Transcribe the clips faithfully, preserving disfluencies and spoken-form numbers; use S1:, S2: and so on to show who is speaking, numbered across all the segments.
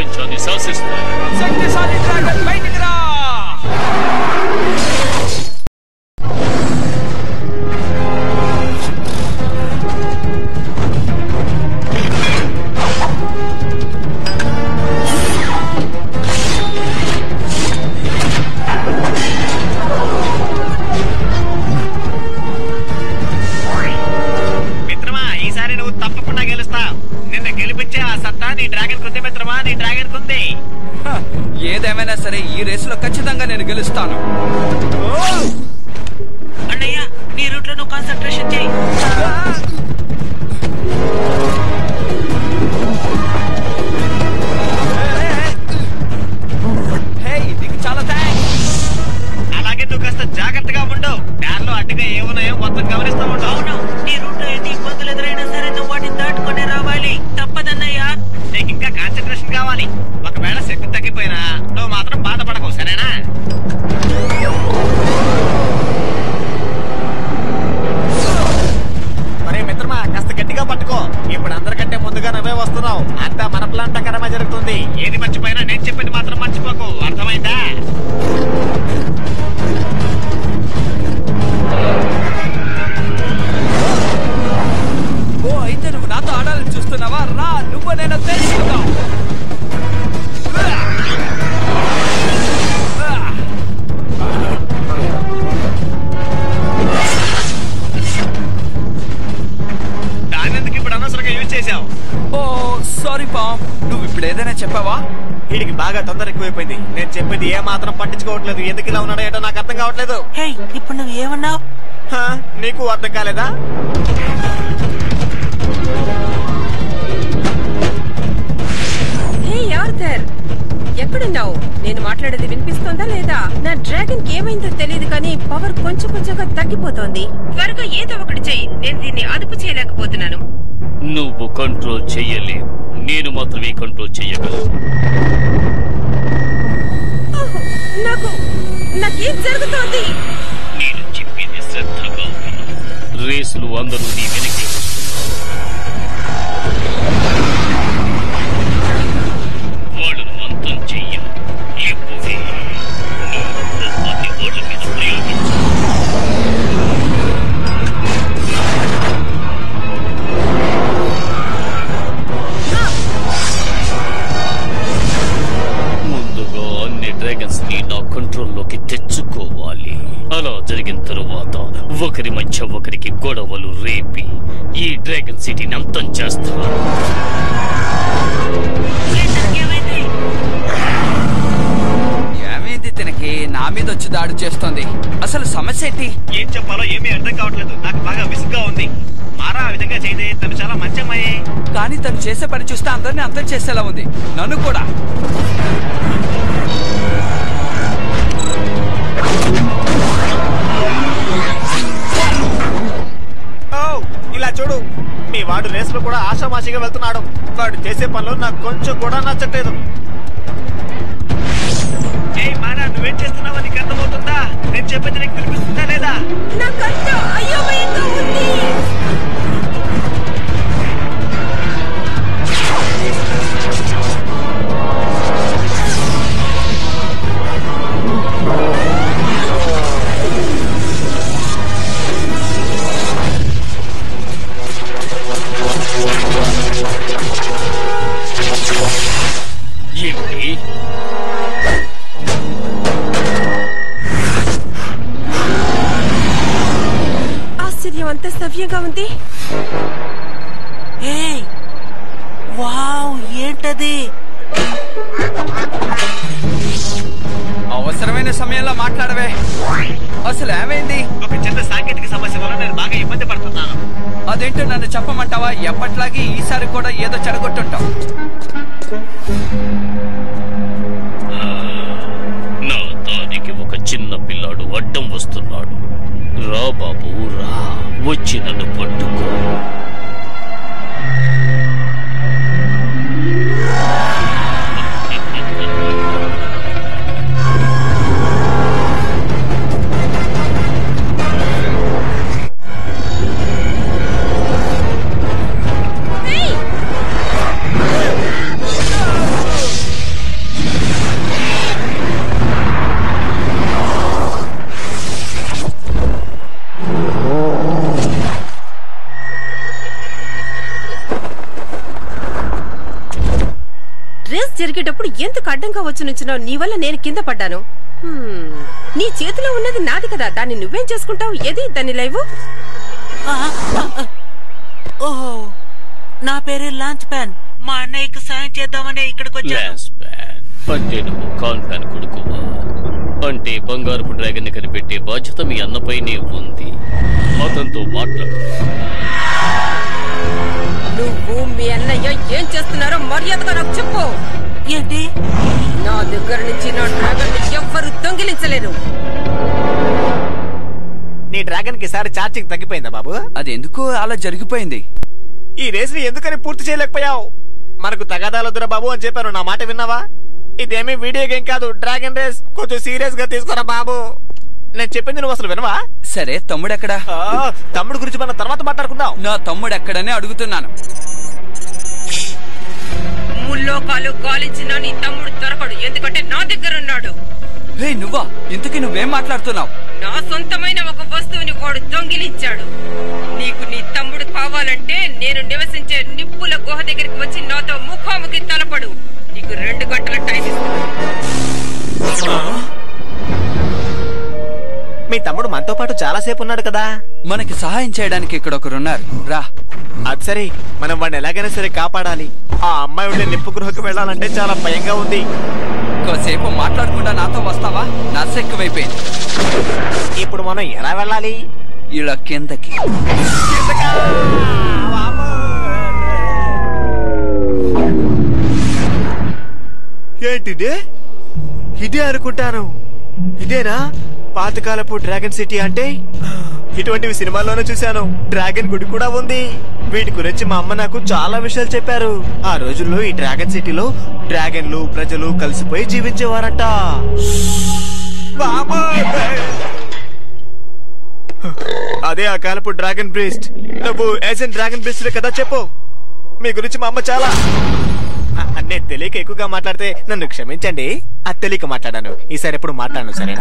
S1: ప్రపంచాన్ని శాసిస్తాయి.
S2: శక్తిశాలి డ్రాగన్ బయటికి రా! ఏదేమైనా సరే ఈ రేసులో ఖచ్చితంగా నేను గెలుస్తాను.
S3: అన్నయ్య, నీ రూట్ లో నువ్వు కాన్సంట్రేషన్ చేయి.
S2: నీకు చాలా థ్యాంక్స్.
S3: అలాగే నువ్వు కాస్త జాగ్రత్తగా ఉండు. దారిలో అడ్డుగా ఏమున్నాయో మొత్తం గమనిస్తూ ఉండు. అవును, నీ రూట్ లో ఎన్ని ఇబ్బందులు ఎదురైనా సరే నువ్వు వాటిని దాటుకునే రావాలి. తప్పదన్నయ్య. నీకు ఇంకా కాన్సంట్రేషన్ కావాలి. ఒకవేళ శక్తి తగ్గిపోయినా నువ్వు మాత్రం బాధపడకు, సరేనా? మరే మిత్రమా, కాస్త గట్టిగా పట్టుకో. ఇప్పుడు అందరికంటే ముందుగా నువ్వే వస్తున్నావు. అంతా మన ప్లాన్ ప్రకారమే జరుగుతుంది. ఏది మర్చిపోయినా నేను చెప్పేది మాత్రం మర్చిపోకు, అర్థమైందా?
S2: ఓ, అయితే నువ్వు నాతో ఆడాలని చూస్తున్నావా? రా, నువ్వు నేను తెలుసుకుందాం. దానెందుకు ఇప్పుడు అనవసరంగా యూజ్ చేసావు? ఓ సారీ పామ్, నువ్వు ఇప్పుడు ఏదైనా చెప్పావా? వీడికి బాగా తొందర ఎక్కువైపోయింది. నేను చెప్పేది ఏ మాత్రం పట్టించుకోవట్లేదు. ఎందుకు ఇలా ఉన్నాడో ఏంటో నాకు అర్థం కావట్లేదు. ఇప్పుడు నువ్వు ఏమన్నావు? నీకు అర్థం కాలేదా?
S4: హే ఆర్థర్, ఎక్కడున్నావు? నేను మాట్లాడేది వినిపిస్తోందా లేదా? నా డ్రాగన్ కి ఏమైందో తెలియదు కానీ పవర్ కొంచెం కొంచెంగా తగ్గిపోతోంది. త్వరగా ఏదో ఒకటి చెయ్యి. నేను దీన్ని అదుపు చేయలేకపోతున్నాను.
S1: నువ్వు కంట్రోల్ చెయ్యలేవు, నేను మాత్రమే కంట్రోల్ చెయ్యగలను.
S4: నాకు నాకేం జరుగుతోంది?
S1: నేను చెప్పింది శ్రద్ధగా విను. రేసులు అందరూ నీ వెనకే వస్తున్నారు. వాళ్ళను అంతం చెయ్యు. ఇప్పుడే నీ కోపాన్ని వాళ్ళ మీద ప్రయోగించు. ముందుగా అన్ని డ్రాగన్స్ ని నా కంట్రోల్లోకి తెచ్చుకోవాలి. అలా జరిగిన తరువాత ఒకరి మధ్య ఒకరికి గొడవలు రేపి ఈ డ్రాగన్ సిటీని అంతం చేస్తారు.
S2: ఏమైంది తినకి? నా మీద వచ్చి దాడి చేస్తోంది. అసలు సమస్య ఏంటి?
S3: ఏం చెప్పాలో ఏమీ అర్థం కావట్లేదు. నాకు బాగా విసుగ్గా ఉంది. మారా ఆ విధంగా చేయదే. తను చాలా మంచి అమ్మాయే.
S2: కానీ తను చేసే పని చూస్తే అందరినీ అంతం చేసేలా ఉంది. నన్ను కూడా.
S3: ఇలా చూడు, మీ వాడు రేస్ లో కూడా ఆషామాషిగా వెళ్తున్నాడు. వాడు చేసే పనులు నాకు కొంచెం కూడా నచ్చట్లేదు. ఏ మారా, నువ్వేం చేస్తున్నావో నీకు అర్థమవుతుందా? నేను చెప్పేది నీకు వినిపిస్తుందా లేదా?
S4: నాకంతా అయోమయంగా ఉంది.
S1: ఏమిటి?
S4: ఆశ్చర్యం, అంత సవ్యంగా ఉంది.
S3: ఏయ్, వావ్, ఏంటది?
S2: అవసరమైన సమయంలో మాట్లాడవే. అసలు ఏమైంది?
S3: ఒక చిన్న సాంకేతిక సమస్య వల్ల నేను బాగా ఇబ్బంది పడుతున్నాను.
S2: అదేంటో నన్ను చెప్పమంటావా? ఎప్పట్లాగే ఈసారి కూడా ఏదో చెడగొట్టుంటావు.
S1: నా దానికి ఒక చిన్న పిల్లాడు అడ్డం వస్తున్నాడు. రా బాబు రా, వచ్చి నన్ను పట్టుకో.
S4: జరిగేటప్పుడు ఎందుకు అడ్డంగా వచ్చి నుంచున్నావు? నీ వల్ల నేను కింద పడ్డాను. నీ చేతిలో ఉన్నది నాది కదా, దాన్ని నువ్వేం చేసుకుంటావు? ఏది దాన్ని లైవ్?
S3: ఓహో, నా పేరు లాంచ్ ప్యాన్. మా అన్నయ్యకు సాయం చేద్దామని ఇక్కడికి వచ్చాను.
S1: అంటే నువ్వు కాన్ ప్యాన్ కొడుకువా? అంటే బంగారపు డ్రాగన్ ని కనిపెట్టే బాధ్యత మీ అన్నపైనే ఉంది. అతనితో మాట్లాడు.
S4: నువ్వు మీ అన్నయ్య ఏం చేస్తున్నారో మర్యాదగా నాకు చెప్పు.
S3: ఏంటి?
S4: నా దగ్గర నుంచి నా డ్రాగన్ ని ఎవ్వరు దొంగిలించలేరు.
S2: నీ డ్రాగన్ కి సారి ఛార్జింగ్ తగ్గిపోయిందా బాబు?
S5: అది ఎందుకు అలా జరిగిపోయింది?
S2: ఈ రేస్ ని ఎందుకని పూర్తి చేయలేకపోయావు? మనకు తగాదాలొద్దురా బాబు అని చెప్పాను, నా మాట విన్నావా? ఇదేమీ వీడియో గేమ్ కాదు, డ్రాగన్ రేస్. కొంచెం సీరియస్ గా తీసుకోరా బాబు. నేను చెప్పింది నువ్వు అసలు వినవా?
S5: సరే, తమ్ముడెక్కడా?
S2: తమ్ముడు గురించి మనం తర్వాత మాట్లాడుకుందాం.
S5: నా తమ్ముడెక్కడనే అడుగుతున్నాను.
S4: ముల్లోకాలు గాలించిన నీ తమ్ముడు దొరకడు, ఎందుకంటే నా దగ్గర ఉన్నాడు.
S5: రే నువ్వా? ఇంతకీ నువ్వేం మాట్లాడుతున్నావు?
S4: నా సొంతమైన ఒక వస్తువుని వాడు దొంగిలించాడు. నీకు నీ తమ్ముడు కావాలంటే నేను నివసించే నిప్పుల గుహ దగ్గరికి వచ్చి నాతో ముఖాముఖి తలపడు. నీకు రెండు గంటల టైం ఇస్తాను.
S2: మీ తమ్ముడు మనతో పాటు చాలా సేపు ఉన్నాడు కదా.
S5: మనకి సహాయం చేయడానికి ఇక్కడ ఒకరున్నారు, రా.
S2: అది సరే, మనం వాడిని ఎలాగైనా సరే కాపాడాలి. ఆ అమ్మాయి ఉండే నిప్పు గృహకు వెళ్ళాలంటే చాలా భయంగా ఉంది.
S5: కాసేపు మాట్లాడకుండా నాతో వస్తావా? నర్స్ ఎక్కువైపోయింది.
S2: ఇప్పుడు మనం ఎలా వెళ్ళాలి?
S5: ఇలా కిందకి.
S2: ఏంటిదే? ఇదే అనుకుంటాను. ఇదేనా పాతకాలపు డ్రాగన్ సిటీ అంటే? ఇటువంటివి సినిమాల్లోనే చూశాను. డ్రాగన్ గుడి కూడా ఉంది. వీటి గురించి మా అమ్మ నాకు చాలా విషయాలు చెప్పారు. ఆ రోజుల్లో ఈ డ్రాగన్ సిటీలో డ్రాగన్లు ప్రజలు కలిసిపోయి జీవించేవారంట. అదే ఆ కాలపు డ్రాగన్ బ్రీస్ట్. నువ్వు ఏజెంట్ డ్రాగన్ బ్రీస్ట్ కదా? చెప్పు, మీ గురించి మా అమ్మ చాలా. నేను తెలియక ఎక్కువగా మాట్లాడితే నన్ను క్షమించండి. అది తెలియక మాట్లాడాను. ఈసారి ఎప్పుడు మాట్లాడను, సరేనా?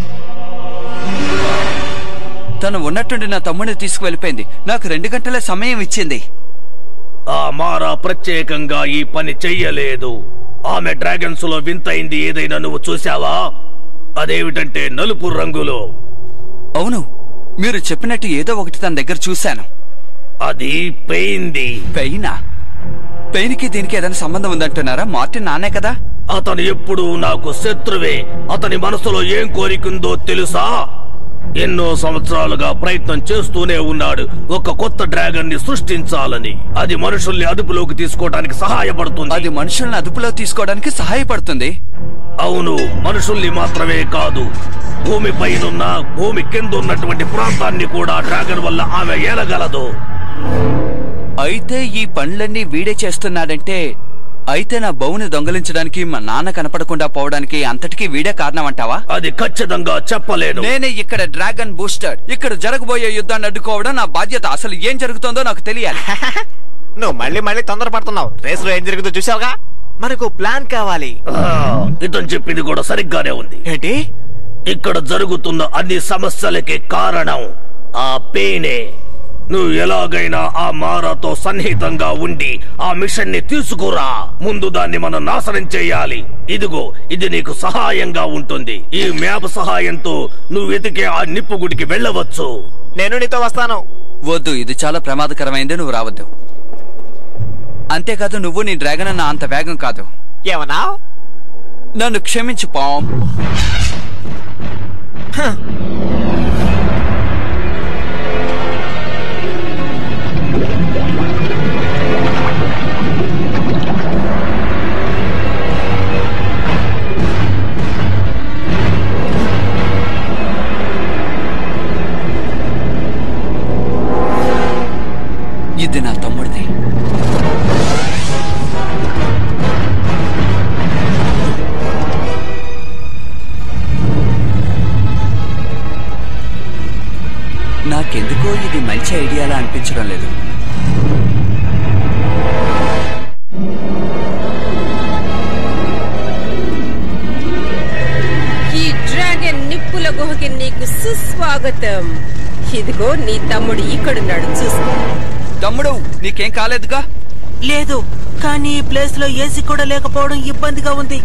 S5: తను ఉన్నట్టుండి నా తమ్ముడిని తీసుకువెళ్ళిపోయింది. నాకు రెండు గంటల సమయం ఇచ్చింది.
S1: ఆ మారా ప్రత్యేకంగా ఈ పని చెయ్యలేదు. ఆమె డ్రాగన్స్ లో వింతైంది ఏదైనా నువ్వు చూసావా? అదేమిటంటే నలుపు రంగులో.
S5: అవును, మీరు చెప్పినట్టు ఏదో ఒకటి తన దగ్గర చూశాను.
S1: అది పెయింది.
S5: పెయినా? పెయిన్ కి దీనికి ఏదైనా సంబంధం ఉందంటున్నారా? మార్టిన్ నానే కదా?
S1: అతను ఎప్పుడూ నాకు శత్రువే. అతని మనసులో ఏం కోరికుందో తెలుసా? ఎన్నో సంవత్సరాలుగా ప్రయత్నం చేస్తూనే ఉన్నాడు ఒక కొత్త డ్రాగన్ ని సృష్టించాలని. అది మనుషుల్ని అదుపులోకి తీసుకోవడానికి సహాయపడుతుంది.
S5: అది మనుషుల్ని అదుపులో తీసుకోవడానికి సహాయపడుతుంది?
S1: అవును, మనుషుల్ని మాత్రమే కాదు, భూమి పైనున్న భూమి కింద ఉన్నటువంటి ప్రాంతాన్ని కూడా డ్రాగన్ వల్ల ఆమె ఏలగలదు.
S5: అయితే ఈ పనులన్నీ వీడే చేస్తున్నాడంటే, అయితే నా బౌని దొంగలించడానికి మా నాన్న కనపడకుండా పోవడానికి అంతటికీ వీడే కారణం అంటావా?
S1: అది ఖచ్చితంగా చెప్పలేను.
S5: నేనే ఇక్కడ డ్రాగన్ బూస్టర్. ఇక్కడ జరగబోయే యుద్ధాన్ని అడ్డుకోవడం నా బాధ్యత. అసలు ఏం జరుగుతుందో నాకు తెలియాలి.
S2: నువ్వు మళ్ళీ మళ్ళీ తొందరపడుతున్నావు. రేసులో ఏం జరుగుతుందో చూసావుగా. మనకు ప్లాన్ కావాలి.
S1: ఇతను చెప్పింది కూడా సరిగ్గానే ఉంది.
S2: ఏంటి?
S1: ఇక్కడ జరుగుతున్న అన్ని సమస్యలకి కారణం ఆ పేనే. నువ్వు ఎలాగైనా ఆ మారాతో సన్నిహితంగా ఉండి ఆ మిషన్ ని తీసుకురా. ముందు దాన్ని మనం నాశనం చేయాలి. ఇదిగో, ఇది నీకు సహాయంగా ఉంటుంది. ఈ మ్యాప్ సహాయంతో నువ్వు వెతికే ఆ నిప్పు గుడికి వెళ్ళవచ్చు.
S2: నేను నీతో వస్తాను.
S5: వద్దు, ఇది చాలా ప్రమాదకరమైంది. నువ్వు రావద్దు. అంతేకాదు, నువ్వు నీ డ్రాగన్ అన్న అంత వేగం కాదు.
S2: ఏమన్నా?
S5: నన్ను క్షమించు పామ్. ఇది నా తమ్ముడిది. నాకెందుకో ఇది మంచి ఐడియాలా అనిపించడం లేదు.
S4: ఈ డ్రాగన్ నిప్పుల గుహకి నీకు సుస్వాగతం. ఇదిగో నీ తమ్ముడు ఇక్కడున్నాడు, చూసుకో.
S5: తమ్ముడు, నీకేం కాలేదుగా?
S3: లేదు, కానీ ఈ ప్లేస్ లో ఏసీ కూడా లేకపోవడం ఇబ్బందిగా ఉంది.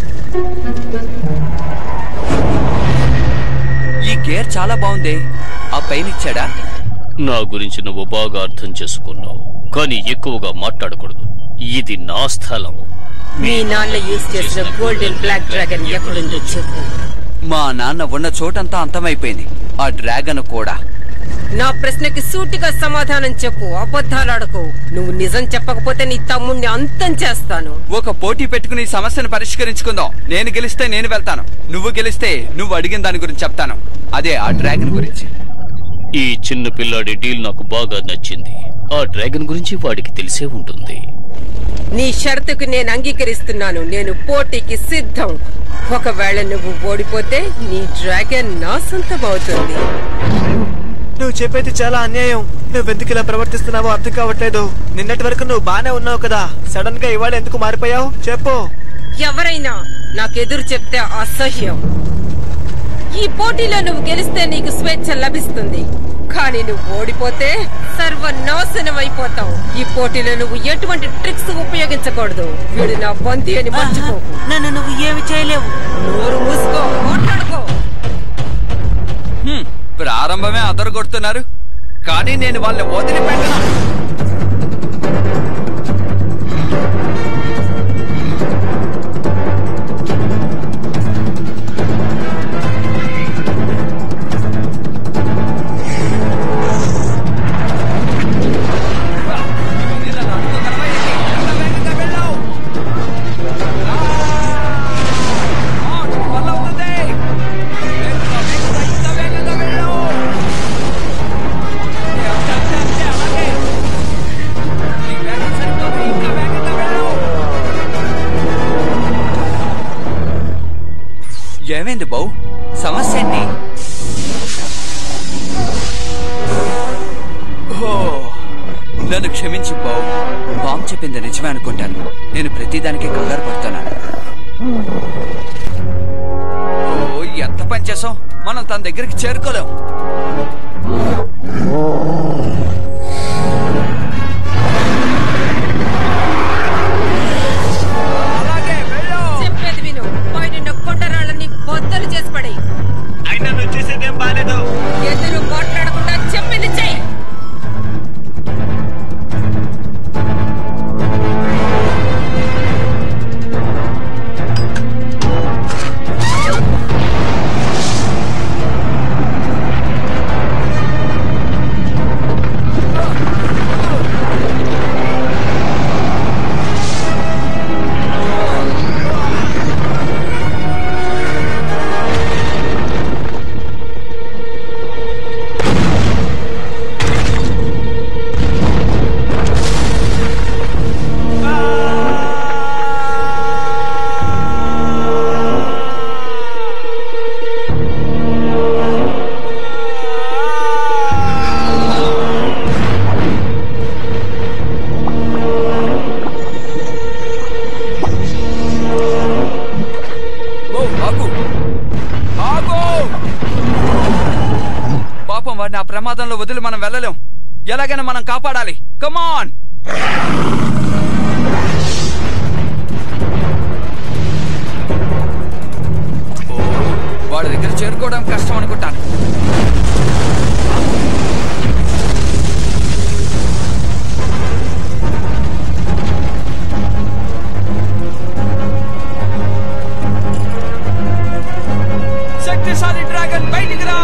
S5: ఈ గేర్ చాలా బాగుంది. ఆ పైన ఇచ్చాడా?
S1: నా గురించి నువ్వు బాగా అర్థం చేసుకున్నావు, కానీ ఎక్కువగా మాట్లాడకూడదు. ఇది నా స్థలం.
S4: మీ నాన్న యూజ్ చేసిన గోల్డెన్ బ్లాక్ డ్రాగన్ ఎక్కడుందో చెప్పు.
S5: మా నాన్న ఉన్న చోటంతా అంతమైపోయింది, ఆ డ్రాగన్ కూడా.
S4: నా ప్రశ్నకి సూటిగా సమాధానం చెప్పు, అబద్ధాలాడకు. నువ్వు నిజం చెప్పకపోతే నీ తమ్ముణ్ణి అంతం చేస్తాను.
S5: ఒక పోటీ పెట్టుకుని ఈ సమస్యను పరిష్కరించుకుందాం. నేను గెలిస్తే నేను వెళ్తాను, నువ్వు గెలిస్తే నువ్వు అడిగిన దాని గురించి చెప్తాను. అదే ఆ డ్రాగన్ గురించి.
S1: ఈ చిన్న పిల్లాడి డీల్ నాకు బాగా నచ్చింది. ఆ డ్రాగన్ గురించి వాడికి తెలిసే ఉంటుంది.
S4: నీ షరతుకు నేను అంగీకరిస్తున్నాను. నేను పోటీకి సిద్ధం. ఒకవేళ నువ్వు ఓడిపోతే నీ డ్రాగన్ నా సొంతమవుతుంది.
S2: నువ్వు చెప్పేది చాలా అన్యాయం. నువ్వెందుకు ఇలా ప్రవర్తిస్తున్నావో అర్థం కావట్లేదు. నిన్నటి వరకు నువ్వు బానే ఉన్నావు కదా, సడన్ గా ఇవాళ ఎందుకు మారిపోయావు చెప్పు.
S4: ఎవరైనా నాకెదురు చెప్తే అసహ్యం. ఈ పోటీలో నువ్వు గెలిస్తే నీకు స్వేచ్ఛ లభిస్తుంది, కానీ నువ్వు ఓడిపోతే సర్వనాశనం అయిపోతావు. ఈ పోటీలో నువ్వు ఎటువంటి ట్రిక్స్ ఉపయోగించకూడదు. వీడు నా బంతి అని మర్చిపో.
S3: నన్ను నువ్వు ఏమి చేయలేవు.
S4: నోరు మూసుకో, మాట్లాడుకో.
S5: ప్రారంభమే అదరగొడుతున్నారు, కానీ నేను వాళ్ళని వదిలిపెట్టను. ఏమైంది బౌ? సమస్య ఏంటి? నన్ను క్షమించు బౌ. బాంబు చెప్పింది నిజమే అనుకుంటాను. నేను ప్రతిదానికి కంగారు పడుతున్నాను. ఓ, ఎంత పని చేసాం. మనం తన దగ్గరికి చేరుకోలేం.
S4: చెప్పేది విను. పైన కొండరాళ్ళని బద్దలు చేసి పడే.
S2: అయినా నువ్వు చేసేదేం బాలేదు.
S4: ఎదురు మాట్లాడకుండా చెప్పింది చెయ్యి.
S5: వాడిని ఆ ప్రమాదంలో వదిలి మనం వెళ్ళలేం. ఎలాగైనా మనం కాపాడాలి. కమాన్. వాడి దగ్గర చేరుకోవడం కష్టం అనుకుంటాను. శక్తిశాలి డ్రాగన్ బయటికి రా.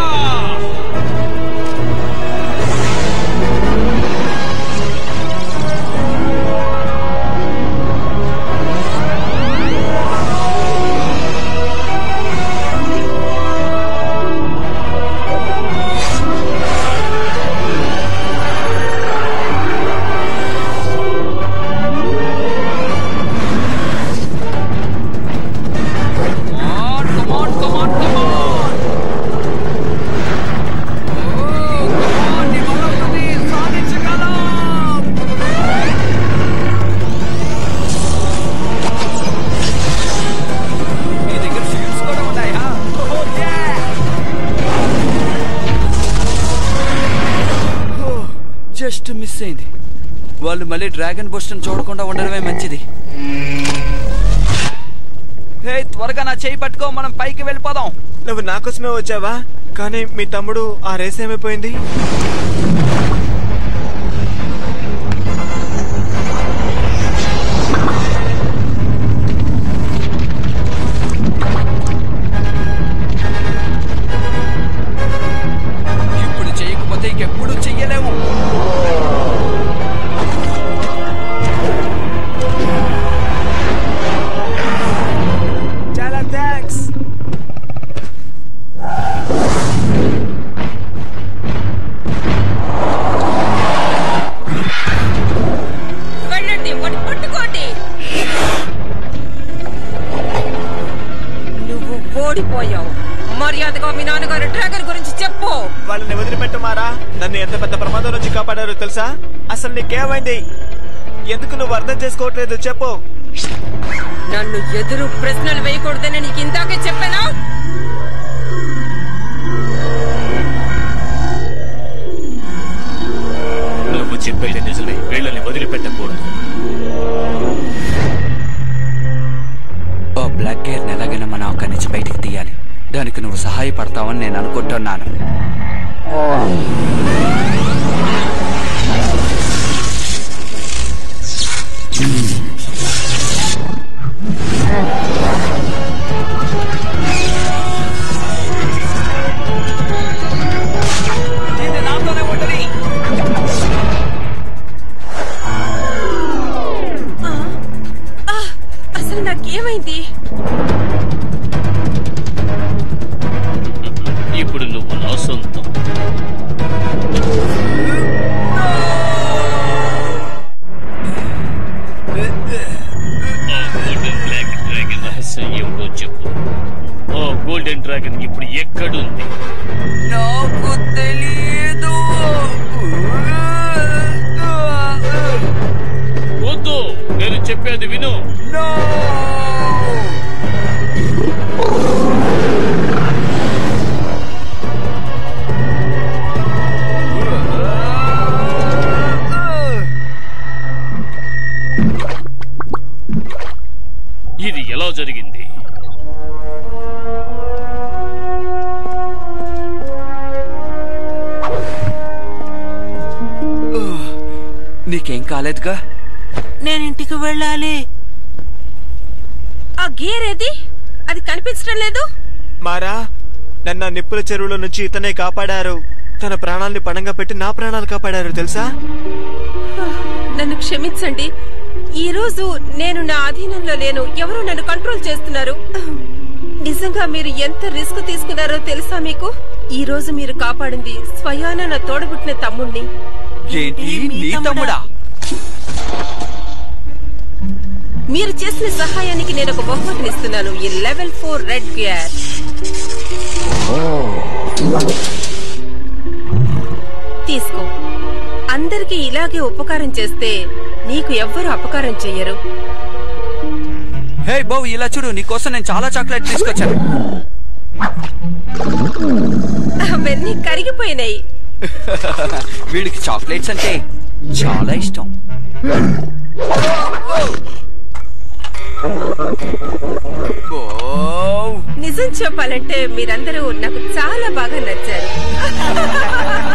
S5: వాళ్ళు మళ్ళీ డ్రాగన్ బూస్టర్ చూడకుండా ఉండడమే మంచిది. హే, త్వరగా నా చేయి పట్టుకో, మనం పైకి వెళ్ళిపోదాం.
S2: నువ్వు నా కోసమే వచ్చావా? కానీ మీ తమ్ముడు ఆ రేస్ ఏమైపోయింది?
S5: ఇప్పుడు చేయకపోతే ఇంకెప్పుడు చెయ్యలేము.
S2: చాలా థ్యాంక్స్.
S4: వెళ్ళండి, వాడిని పట్టుకోండి. నువ్వు ఓడిపోయావు. మర్యాదగా మీ నాన్నగారు డ్రాగన్ గురించి చెప్పు.
S2: వాళ్ళని వదిలిపెట్టమారా. నన్ను ఎంత పెద్ద ప్రమాదం నుంచి కాపాడారో తెలుసా? అసలు నీకేమైంది? ఎందుకు నువ్వు అర్థం చేసుకోవట్లేదు? చెప్పు.
S4: నన్ను ఎదురు ప్రశ్నలు వేయకూడదని నీకు ఇందాకే చెప్పానా?
S1: నువ్వు చెప్పేది నిజమే. వీళ్ళని వదిలిపెట్టకూడదు.
S5: ఓ బ్లాక్ గేర్ ఎలాగైనా మనం అక్కడి నుంచి బయటికి తీయాలి. దానికి నువ్వు సహాయపడతావని నేను అనుకుంటున్నాను.
S4: అసలు నాకేమైంది?
S1: ఇప్పుడు నువ్వు నా సొంతం. ఆ గోల్డెన్ బ్లాక్ డ్రాగన్ రహస్యం ఏమిటో చెప్పు. ఆ గోల్డెన్ డ్రాగన్ ఇప్పుడు ఎక్కడుంది?
S5: నాకు తెలియదు.
S1: వద్దు, నేను చెప్పేది విను. ఇది ఎలా జరిగింది?
S5: నీకేం కాలేదుగా?
S3: నేను ఇంటికి వెళ్ళాలి.
S4: ఆ గేర్ ఏది? అది కనిపించడం లేదు.
S2: మారా, నన్ను నిప్పుల చెరువుల నుంచి ఇతనే కాపాడారు. తన ప్రాణాల్ని పణంగా పెట్టి నా ప్రాణాలు కాపాడారు తెలుసా?
S4: నన్ను క్షమించండి. ఈ రోజు నేను నా అధీనంలో లేను. ఎవరో నన్ను కంట్రోల్ చేస్తున్నారు. నిజంగా మీరు ఎంత రిస్క్ తీసుకున్నారో తెలుసా మీకు? ఈ రోజు మీరు కాపాడింది స్వయాన నా తోడబుట్టిన తమ్ముణ్ణి.
S5: ఏంటి, నీ తమ్ముడా?
S4: మీరు చేసిన సహాయానికి నేను ఒక బహుమతిని ఇస్తున్నాను. ఈ లెవెల్ ఫోర్ రెడ్ గేర్. తీసుకో. అందరికీ ఇలాగే ఉపకారం చేస్తే నీకు ఎవ్వరూ అపకారం చెయ్యరు.
S5: హే బౌ, ఇలా చూడు, నీకోసం నేను చాలా చాక్లెట్ తీసుకొచ్చాను.
S4: అవన్నీ కరిగిపోయినాయి.
S5: వీడికి చాక్లెట్స్ అంటే చాలా ఇష్టం.
S4: నిజం చెప్పాలంటే మీరందరూ నాకు చాలా బాగా నచ్చారు.